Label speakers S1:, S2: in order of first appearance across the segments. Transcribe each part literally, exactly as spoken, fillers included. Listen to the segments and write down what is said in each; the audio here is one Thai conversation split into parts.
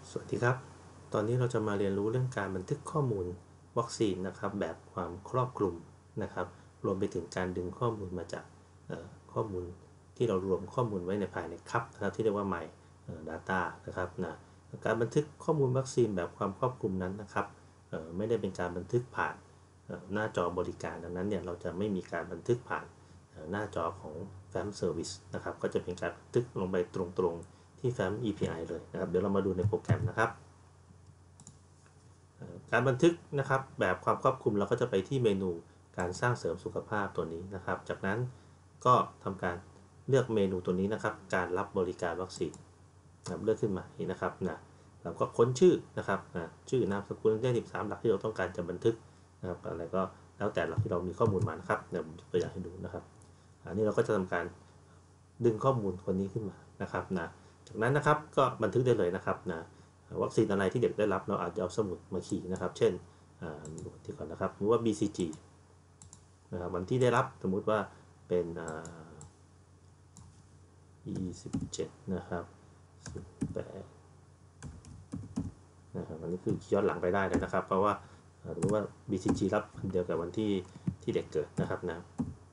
S1: สวัสดีครับตอนนี้เราจะมาเรียนรู้เรื่องการบันทึกข้อมูลวัคซีนนะครับแบบความครอบคลุมนะครับรวมไปถึงการดึงข้อมูลมาจากข้อมูลที่เรารวมข้อมูลไว้ในภายในคัพนะครับที่เรียกว่า My Data นะครับนะการบันทึกข้อมูลวัคซีนแบบความครอบคลุมนั้นนะครับไม่ได้เป็นการบันทึกผ่านหน้าจอบริการดังนั้นเนี่ยเราจะไม่มีการบันทึกผ่านหน้าจอของ แฟ้ม Service นะครับก็จะเป็นการบันทึกลงไปตรงๆที่ แฟ้ม อี พี ไอ เลยนะครับเดี๋ยวเรามาดูในโปรแกรมนะครับการบันทึกนะครับแบบความครอบคลุมเราก็จะไปที่เมนูการสร้างเสริมสุขภาพตัวนี้นะครับจากนั้นก็ทำการเลือกเมนูตัวนี้นะครับการรับบริการวัคซีนเลือกขึ้นมาอีกนะครับนะเราก็ค้นชื่อนะครับนะชื่อนามสกุลเลขสิบสามหลักที่เราต้องการจะบันทึกนะครับอะไรก็แล้วแต่หลักที่เรามีข้อมูลมานะครับเดี๋ยวผมจะตัวอย่างให้ดูนะครับอันนี้เราก็จะทำการดึงข้อมูลคนนี้ขึ้นมานะครับนะจากนั้นนะครับก็บันทึกได้เลยนะครับนะวัคซีนอะไรที่เด็กได้รับเราอาจจะเอาสมุดมาขีดนะครับเช่นดูที่ก่อนนะครับสมมติว่า บี ซี จี นะครับวันที่ได้รับสมมุติว่าเป็นยี่สิบเจ็ดนะครับสิบแปดนะครับอันนี้คือย้อนหลังไปได้เลยนะครับเพราะว่าสมมติว่า บี ซี จี รับเดียวกับวันที่ที่เด็กเกิดนะครับนะ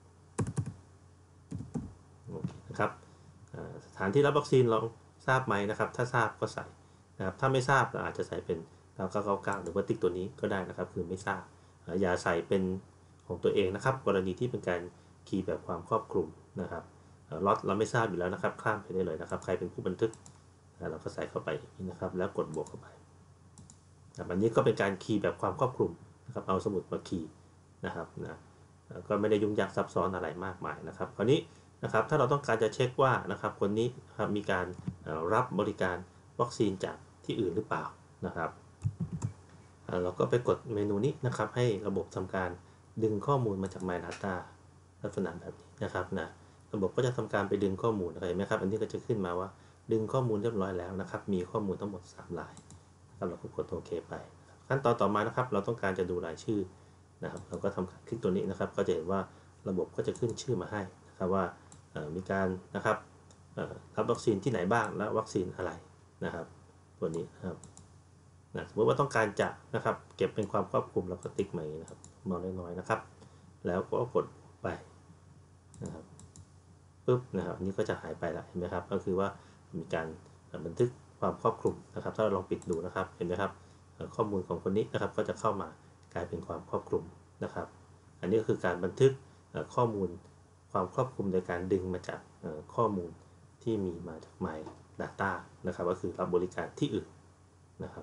S1: โอเคนะครับสถานที่รับวัคซีนเราทราบไหมนะครับถ้าทราบก็ใส่นะครับถ้าไม่ทราบเราอาจจะใส่เป็นเก้าเก้าเก้าเก้าหรือว่าติ๊กตัวนี้ก็ได้นะครับคือไม่ทราบอย่าใส่เป็นของตัวเองนะครับกรณีที่เป็นการคีย์แบบความครอบคลุมนะครับล็อตเราไม่ทราบอยู่แล้วนะครับข้ามไปได้เลยนะครับใครเป็นผู้บันทึกเราก็ใส่เข้าไปนะครับแล้วกดบวกเข้าไปอันนี้ก็เป็นการคีย์แบบความครอบคลุมนะครับเอาสมุดมาคีย์นะครับนะก็ไม่ได้ยุ่งยากซับซ้อนอะไรมากมายนะครับคราวนี้นะครับถ้าเราต้องการจะเช็คว่านะครับคนนี้ครับมีการรับบริการวัคซีนจากที่อื่นหรือเปล่านะครับเราก็ไปกดเมนูนี้นะครับให้ระบบทำการดึงข้อมูลมาจาก My Data ลักษณะแบบนี้นะครับนะระบบก็จะทำการไปดึงข้อมูลอะไรไหมครับอันนี้ก็จะขึ้นมาว่าดึงข้อมูลเรียบร้อยแล้วนะครับมีข้อมูลทั้งหมดสามรายนะครับเราก็กดโอเคไปขั้นตอนต่อมานะครับเราต้องการจะดูรายชื่อนะครับเราก็ทำการคลิกตัวนี้นะครับก็จะเห็นว่าระบบก็จะขึ้นชื่อมาให้นะครับว่ามีการนะครับรับวัคซีนที่ไหนบ้างและวัคซีนอะไรนะครับตัวนี้นะครับนะสมมติว่าต้องการจะนะครับเก็บเป็นความครอบคลุมเราก็ติ๊กมาอย่างนี้นะครับมองน้อยๆนะครับแล้วก็กดไปนะครับปุ๊บนะครับอันนี้ก็จะหายไปแล้วเห็นไหมครับก็คือว่ามีการบันทึกความครอบคลุมนะครับถ้าเราลองปิดดูนะครับเห็นไหมครับข้อมูลของคนนี้นะครับก็จะเข้ามากลายเป็นความครอบคลุมนะครับอันนี้ก็คือการบันทึกข้อมูลความครอบคลุมโดยการดึงมาจากข้อมูลที่มีมาจาก My Data นะครับก็คือรับบริการที่อื่นนะครับ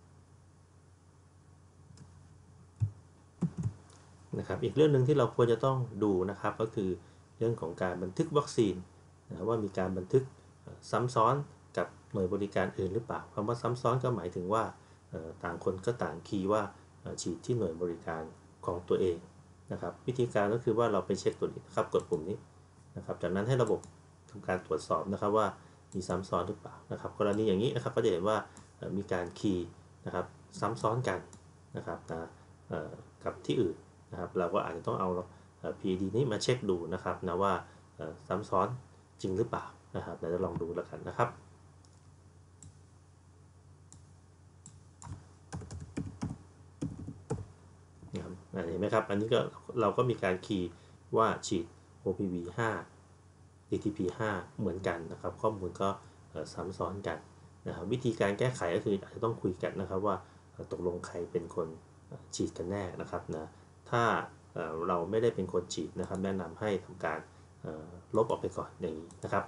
S1: นะครับอีกเรื่องหนึ่งที่เราควรจะต้องดูนะครับก็คือเรื่องของการบันทึกวัคซีนนะว่ามีการบันทึกซ้ำซ้อนกับหน่วยบริการอื่นหรือเปล่าคำว่าซ้ำซ้อนก็หมายถึงว่าต่างคนก็ต่างคีย์ว่าฉีดที่หน่วยบริการของตัวเองนะครับวิธีการก็คือว่าเราไปเช็คตัวนี้นะครับกดปุ่มนี้นะครับจากนั้นให้ระบบทำการตรวจสอบนะครับว่ามีซ้ำซ้อนหรือเปล่านะครับกรณีอย่างนี้นะครับก็จะเห็นว่ามีการคีย์นะครับซ้ำซ้อนกันนะครับนะกับที่อื่นนะครับเราก็อาจจะต้องเอา พี ดี นี้มาเช็คดูนะครับนะว่าซ้ำซ้อนจริงหรือเปล่านะครับเดี๋ยวจะลองดูแล้วกันนะครับเห็นไหมครับอันนี้ก็เราก็มีการคีย์ว่าฉีด โอ พี วี ห้า ดี ที พี ห้า เหมือนกันนะครับข้อมูลก็ซ้ำซ้อนกันนะครับวิธีการแก้ไขก็คืออาจจะต้องคุยกันนะครับว่าตกลงใครเป็นคนฉีดกันแน่นะครับนะถ้าเราไม่ได้เป็นคนฉีดนะครับแนะนำให้ทำการลบออกไปก่อนอย่างนี้นะครับ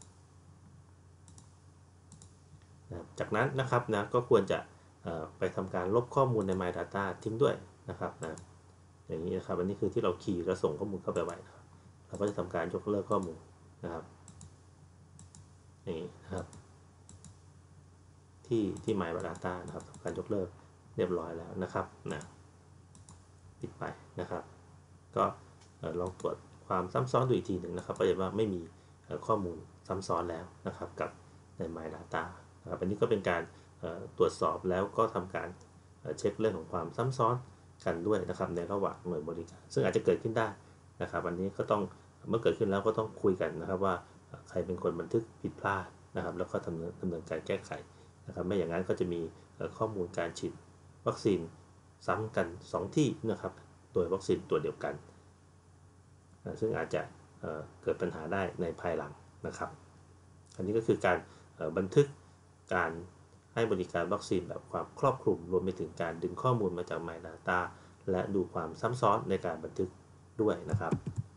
S1: จากนั้นนะครับนะก็ควรจะไปทำการลบข้อมูลใน My Data ทิ้งด้วยนะครับนะอย่างนี้นะครับอันนี้คือที่เราคีย์แล้วส่งข้อมูลเข้าไปไว้นะครับเราก็จะทำการยกเลิกข้อมูลนะครับอย่างนี้นะครับที่ที่ My Data นะครับทำการยกเลิกเรียบร้อยแล้วนะครับนะปิดไปนะครับก็ลองตรวจความซ้ำซ้อนดูอีกทีหนึ่งนะครับก็จะว่าไม่มีข้อมูลซ้ำซ้อนแล้วนะครับกับใน My Data นะครับอันนี้ก็เป็นการตรวจสอบแล้วก็ทำการเช็คเรื่องของความซ้ำซ้อนกันด้วยนะครับในระหว่างหน่วยบริการซึ่งอาจจะเกิดขึ้นได้นะครับอันนี้ก็ต้องเมื่อเกิดขึ้นแล้วก็ต้องคุยกันนะครับว่าใครเป็นคนบันทึกผิดพลาดนะครับแล้วก็ดำเนินดำเนินการแก้ไขนะครับไม่อย่างนั้นก็จะมีข้อมูลการฉีดวัคซีนซ้ำกันสองที่นะครับโดยวัคซีนตัวเดียวกันซึ่งอาจจะเเกิดปัญหาได้ในภายหลังนะครับอันนี้ก็คือการบันทึกการให้บริการวัคซีนแบบความครอบคลุมรวมไปถึงการดึงข้อมูลมาจาก My Data และดูความซ้ำซ้อนในการบันทึกด้วยนะครับ